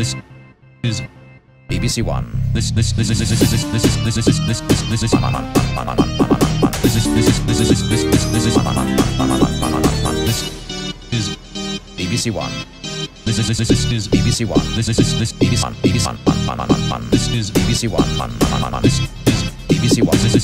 is BBC One. This is BBC One. This is BBC One. This is BBC One. BBC One. This is BBC One. This is BBC One. This is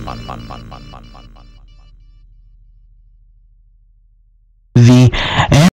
The